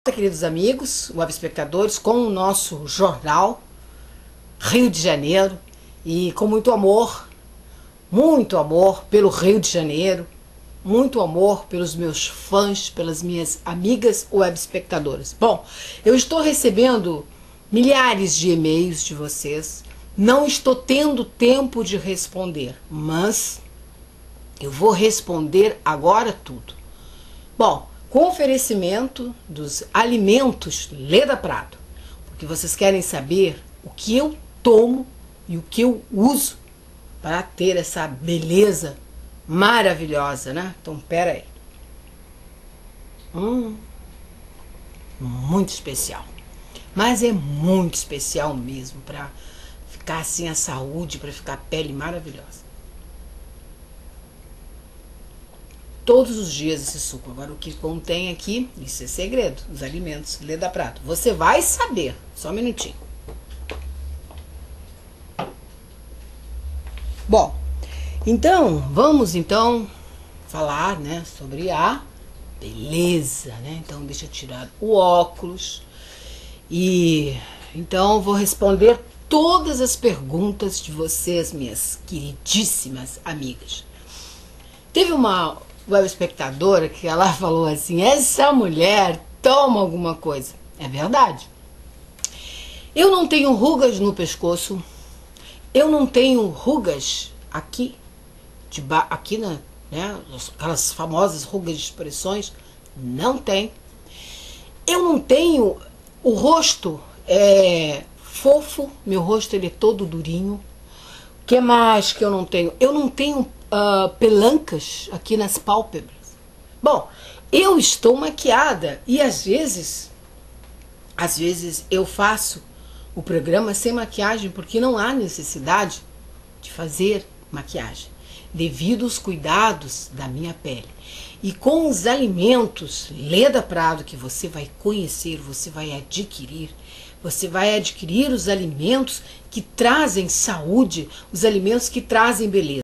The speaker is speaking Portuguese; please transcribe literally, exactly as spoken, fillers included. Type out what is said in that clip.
Queridos amigos, web espectadores, com o nosso jornal Rio de Janeiro e com muito amor, muito amor pelo Rio de Janeiro, muito amor pelos meus fãs, pelas minhas amigas web espectadoras. Bom, eu estou recebendo milhares de e-mails de vocês, não estou tendo tempo de responder, mas eu vou responder agora tudo. Bom, com oferecimento dos alimentos Leda Prado, porque vocês querem saber o que eu tomo e o que eu uso para ter essa beleza maravilhosa, né? Então, pera aí. Hum, muito especial. Mas é muito especial mesmo, para ficar assim a saúde, para ficar a pele maravilhosa. Todos os dias esse suco. Agora o que contém aqui, isso é segredo, os alimentos Leda Prado. Você vai saber, só um minutinho. Bom, então, vamos então falar, né, sobre a beleza, né? Então deixa eu tirar o óculos e então vou responder todas as perguntas de vocês, minhas queridíssimas amigas. Teve uma web espectadora que ela falou assim: essa mulher toma alguma coisa. É verdade. Eu não tenho rugas no pescoço, eu não tenho rugas aqui, de ba aqui na, né, aquelas famosas rugas de expressões, não tem. Eu não tenho o rosto é fofo, meu rosto ele é todo durinho. O que mais que eu não tenho? Eu não tenho Uh, pelancas aqui nas pálpebras. Bom, eu estou maquiada e às vezes, às vezes eu faço o programa sem maquiagem porque não há necessidade de fazer maquiagem, devido aos cuidados da minha pele. E com os alimentos Leda Prado que você vai conhecer, você vai adquirir, você vai adquirir os alimentos que trazem saúde, os alimentos que trazem beleza.